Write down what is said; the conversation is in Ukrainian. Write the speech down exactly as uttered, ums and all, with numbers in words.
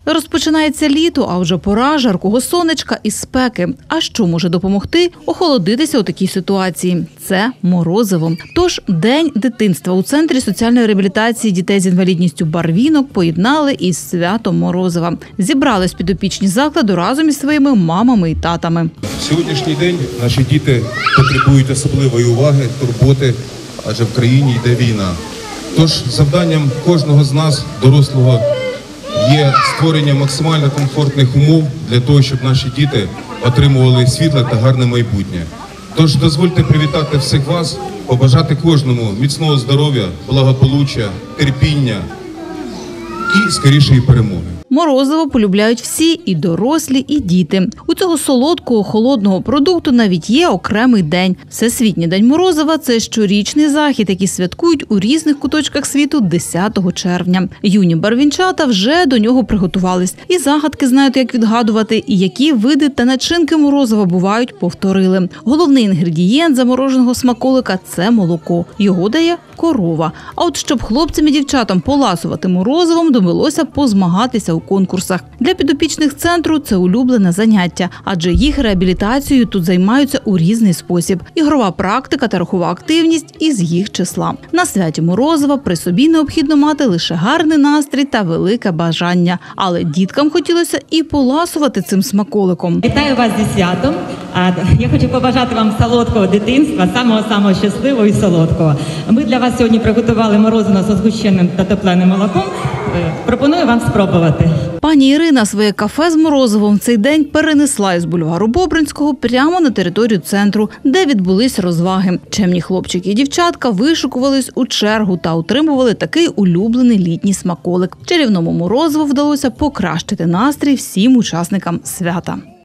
Розпочинається літо, а вже пора жаркого сонечка і спеки. А що може допомогти охолодитися у такій ситуації? Це морозиво. Тож День дитинства у Центрі соціальної реабілітації дітей з інвалідністю Барвінок поєднали із святом морозива. Зібрались підопічні закладу разом із своїми мамами і татами. Сьогоднішній день наші діти потребують особливої уваги, турботи, адже в країні йде війна. Тож завданням кожного з нас, дорослого, є створення максимально комфортних умов для того, щоб наші діти отримували світле та гарне майбутнє. Тож дозвольте привітати всіх вас, побажати кожному міцного здоров'я, благополуччя, терпіння і скорішої перемоги. Морозиво полюбляють всі – і дорослі, і діти. У цього солодкого, холодного продукту навіть є окремий день. Всесвітній день морозива – це щорічний захід, який святкують у різних куточках світу десятого червня. Юні барвінчата вже до нього приготувались. І загадки знають, як відгадувати, і які види та начинки морозива бувають, повторили. Головний інгредієнт замороженого смаколика – це молоко. Його дає корова. А от щоб хлопцям і дівчатам поласувати морозивом, довелося позмагатися у конкурсах. Для підопічних центру це улюблене заняття, адже їх реабілітацією тут займаються у різний спосіб. Ігрова практика та рухова активність із їх числа. На святі морозива при собі необхідно мати лише гарний настрій та велике бажання. Але діткам хотілося і поласувати цим смаколиком. Вітаю вас зі святом. Я хочу побажати вам солодкого дитинства, самого-самого щасливого і солодкого. Ми для вас сьогодні приготували морозиво зі згущеним та топленим молоком. Пропоную вам спробувати. Пані Ірина своє кафе з морозивом в цей день перенесла із бульвару Бобринського прямо на територію центру, де відбулись розваги. Чемні хлопчики і дівчатка вишукувались у чергу та отримували такий улюблений літній смаколик. Чарівному морозиву вдалося покращити настрій всім учасникам свята.